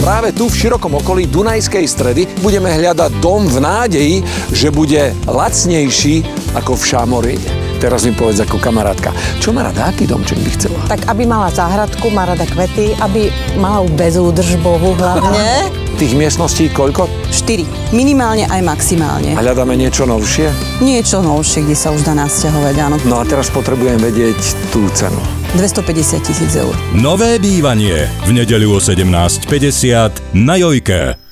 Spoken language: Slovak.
práve tu v širokom okolí Dunajskej Stredy budeme hľadať dom v nádeji, že bude lacnejší ako v Šámoríne. Teraz mi povedz ako kamarátka, čo má rada, aký domček by chcela? Tak aby mala záhradku, má rada kvety, aby mala bezúdržbovú hlavne. Tých miestností koľko? 4. Minimálne aj maximálne. A hľadáme niečo novšie? Niečo novšie, kde sa už dá nasťahovať, áno. No a teraz potrebujem vedieť tú cenu. 250 000 eur. Nové bývanie v nedeľu o 17:50 na Jojke.